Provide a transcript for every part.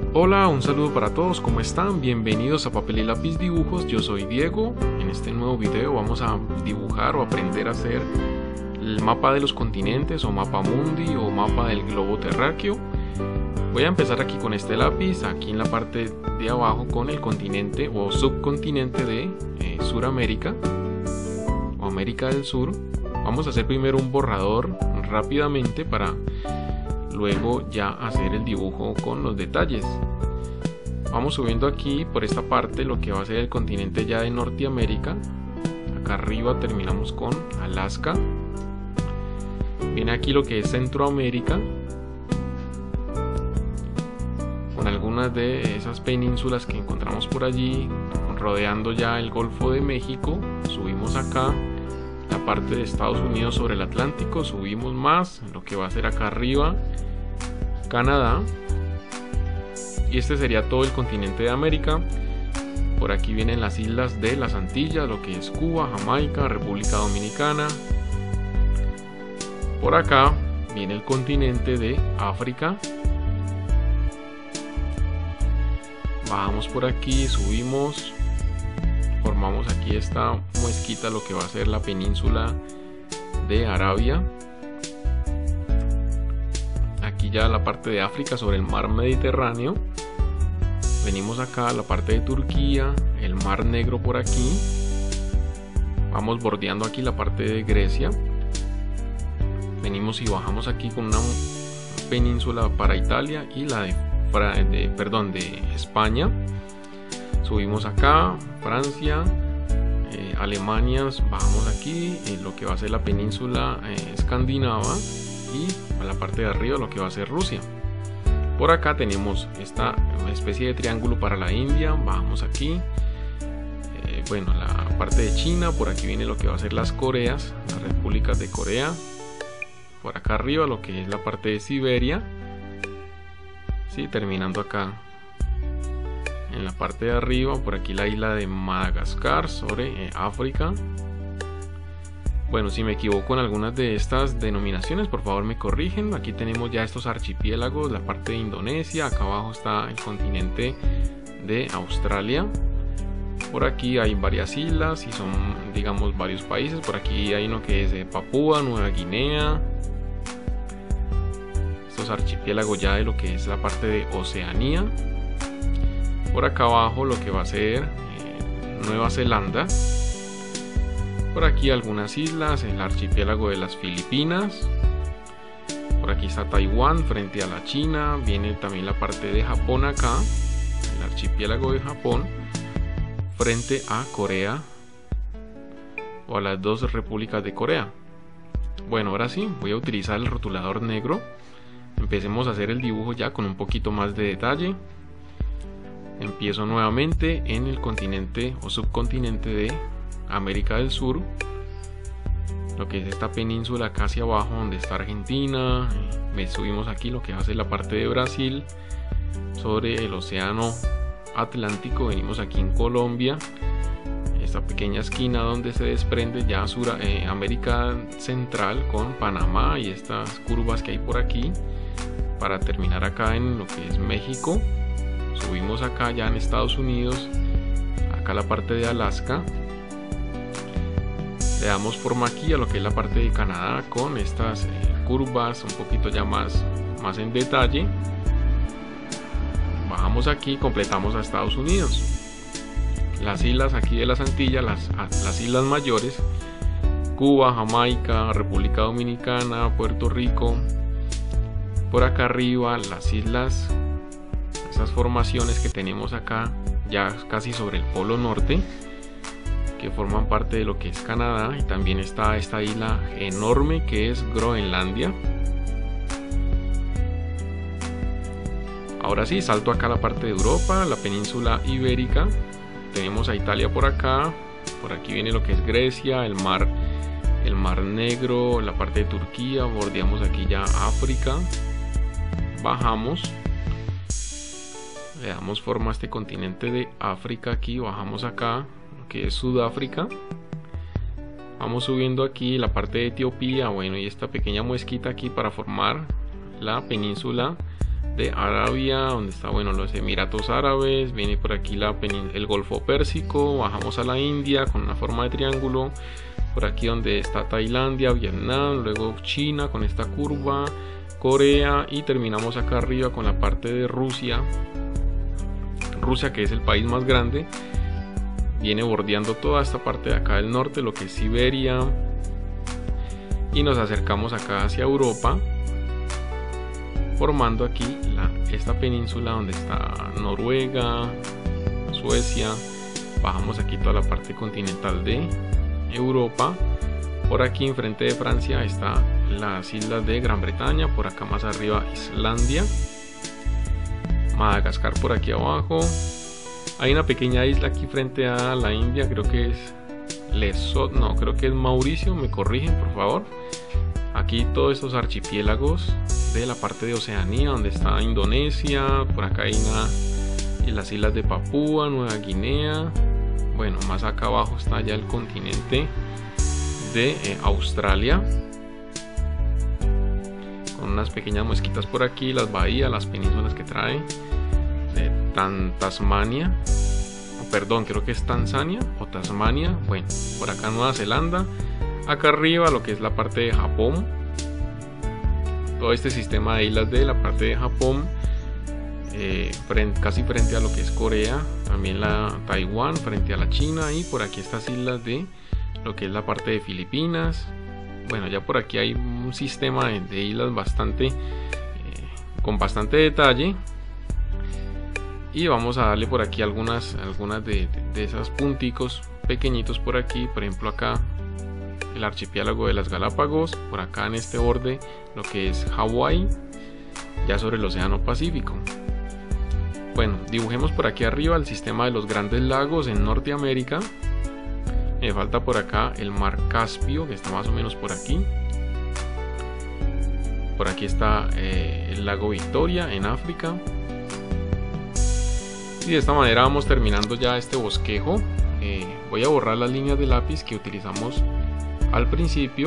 Hola, un saludo para todos, ¿cómo están? Bienvenidos a Papel y Lápiz Dibujos, yo soy Diego. En este nuevo video vamos a dibujar o aprender a hacer el mapa de los continentes o mapa mundi o mapa del globo terráqueo. Voy a empezar aquí con este lápiz, aquí en la parte de abajo con el continente o subcontinente de Suramérica o América del Sur. Vamos a hacer primero un borrador rápidamente para luego ya hacer el dibujo con los detalles. Vamos subiendo aquí por esta parte lo que va a ser el continente ya de Norteamérica. Acá arriba terminamos con Alaska. Viene aquí lo que es Centroamérica, con algunas de esas penínsulas que encontramos por allí, rodeando ya el Golfo de México. Subimos acá la parte de Estados Unidos sobre el Atlántico, subimos más, lo que va a ser acá arriba Canadá, y este sería todo el continente de América. Por aquí vienen las islas de las Antillas, lo que es Cuba, Jamaica, República Dominicana. Por acá viene el continente de África. Bajamos por aquí, subimos, formamos aquí esta muesquita, lo que va a ser la península de Arabia. Aquí ya la parte de África sobre el mar Mediterráneo. Venimos acá a la parte de Turquía, el mar Negro por aquí. Vamos bordeando aquí la parte de Grecia. Venimos y bajamos aquí con una península para Italia y la de España. Subimos acá, Francia, Alemania, bajamos aquí, lo que va a ser la península escandinava, y a la parte de arriba lo que va a ser Rusia. Por acá tenemos esta especie de triángulo para la India, bajamos aquí, bueno, la parte de China. Por aquí viene lo que va a ser las Coreas, las repúblicas de Corea. Por acá arriba lo que es la parte de Siberia, ¿sí? Terminando acá en la parte de arriba, por aquí la isla de Madagascar sobre África. Bueno, si me equivoco en algunas de estas denominaciones, por favor me corrigen. Aquí tenemos ya estos archipiélagos, la parte de Indonesia. Acá abajo está el continente de Australia. Por aquí hay varias islas y son, digamos, varios países. Por aquí hay uno que es Papúa Nueva Guinea. Estos archipiélagos ya de lo que es la parte de Oceanía. Por acá abajo lo que va a ser Nueva Zelanda. Por aquí algunas islas, el archipiélago de las Filipinas. Por aquí está Taiwán frente a la China. Viene también la parte de Japón acá, el archipiélago de Japón frente a Corea o a las dos repúblicas de Corea. Bueno, ahora sí, voy a utilizar el rotulador negro. Empecemos a hacer el dibujo ya con un poquito más de detalle. Empiezo nuevamente en el continente o subcontinente de América del Sur, lo que es esta península acá hacia abajo donde está Argentina. Subimos aquí lo que va a ser la parte de Brasil sobre el océano Atlántico. Venimos aquí en Colombia, esta pequeña esquina donde se desprende ya América Central con Panamá y estas curvas que hay por aquí, para terminar acá en lo que es México. Subimos acá ya en Estados Unidos, acá la parte de Alaska. Le damos forma aquí a lo que es la parte de Canadá con estas curvas un poquito ya más en detalle. Bajamos aquí, completamos a Estados Unidos. Las islas aquí de las Antillas, las islas mayores, Cuba, Jamaica, República Dominicana, Puerto Rico. Por acá arriba las islas, esas formaciones que tenemos acá ya casi sobre el polo norte, que forman parte de lo que es Canadá. Y también está esta isla enorme que es Groenlandia. Ahora sí, salto acá a la parte de Europa, la península ibérica. Tenemos a Italia por acá. Por aquí viene lo que es Grecia, el mar Negro, la parte de Turquía. Bordeamos aquí ya África. Bajamos, le damos forma a este continente de África aquí. Bajamos acá que es Sudáfrica. Vamos subiendo aquí la parte de Etiopía, bueno, y esta pequeña muesquita aquí para formar la península de Arabia, donde está, bueno, los Emiratos Árabes. Viene por aquí el Golfo Pérsico, bajamos a la India con una forma de triángulo, por aquí donde está Tailandia, Vietnam, luego China con esta curva, Corea, y terminamos acá arriba con la parte de Rusia, que es el país más grande. Viene bordeando toda esta parte de acá del norte, lo que es Siberia, y nos acercamos acá hacia Europa, formando aquí esta península donde está Noruega, Suecia. Bajamos aquí toda la parte continental de Europa. Por aquí enfrente de Francia está las islas de Gran Bretaña, por acá más arriba Islandia, Madagascar por aquí abajo. Hay una pequeña isla aquí frente a la India, creo que es Lesotho, no, creo que es Mauricio, me corrigen por favor. Aquí todos estos archipiélagos de la parte de Oceanía, donde está Indonesia, por acá hay las islas de Papúa Nueva Guinea. Bueno, más acá abajo está ya el continente de Australia, con unas pequeñas mosquitas por aquí, las bahías, las penínsulas que trae de Tasmania, perdón, creo que es Tanzania o Tasmania. Bueno, por acá Nueva Zelanda, acá arriba lo que es la parte de Japón, todo este sistema de islas de la parte de Japón, casi frente a lo que es Corea, también la Taiwán frente a la China, y por aquí estas islas de lo que es la parte de Filipinas. Bueno, ya por aquí hay un sistema de islas con bastante detalle, y vamos a darle por aquí algunas de esos punticos pequeñitos por aquí. Por ejemplo, acá el archipiélago de las Galápagos, por acá en este borde lo que es Hawái, ya sobre el océano Pacífico. Bueno, dibujemos por aquí arriba el sistema de los grandes lagos en Norteamérica. Me falta por acá el mar Caspio, que está más o menos por aquí. Por aquí está el lago Victoria en África. Y de esta manera vamos terminando ya este bosquejo. Voy a borrar las líneas de lápiz que utilizamos al principio.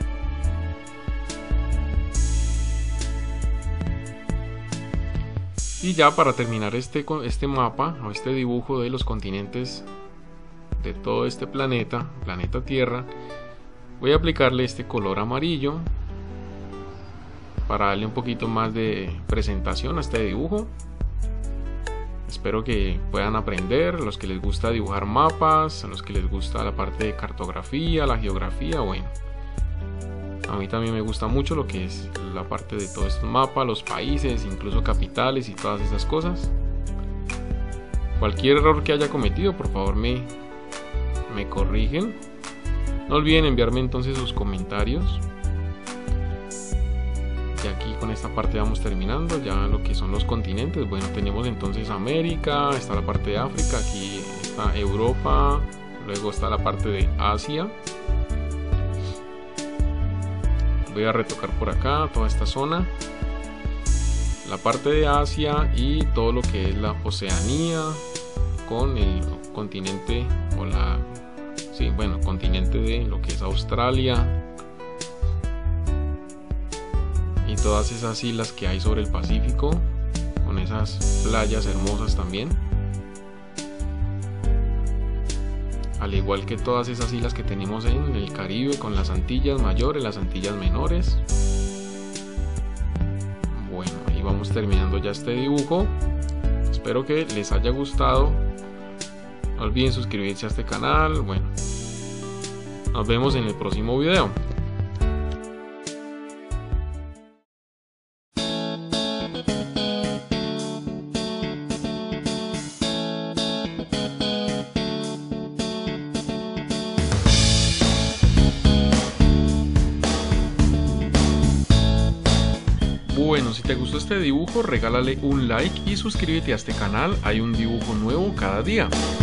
Y ya para terminar este mapa o este dibujo de los continentes de todo este planeta Tierra, voy a aplicarle este color amarillo para darle un poquito más de presentación a este dibujo. Espero que puedan aprender, los que les gusta dibujar mapas, a los que les gusta la parte de cartografía, la geografía. Bueno, a mí también me gusta mucho lo que es la parte de todos estos mapas, los países, incluso capitales y todas esas cosas. Cualquier error que haya cometido, por favor me corrigen. No olviden enviarme entonces sus comentarios. Y aquí con esta parte vamos terminando ya lo que son los continentes. Bueno, tenemos entonces América, está la parte de África, aquí está Europa, luego está la parte de Asia. Voy a retocar por acá toda esta zona, la parte de Asia y todo lo que es la Oceanía con el continente continente de lo que es Australia y todas esas islas que hay sobre el Pacífico, con esas playas hermosas también, al igual que todas esas islas que tenemos en el Caribe, con las Antillas mayores, las Antillas menores. Bueno, ahí vamos terminando ya este dibujo. Espero que les haya gustado. No olviden suscribirse a este canal. Bueno, nos vemos en el próximo video. Bueno, si te gustó este dibujo, regálale un like y suscríbete a este canal, hay un dibujo nuevo cada día.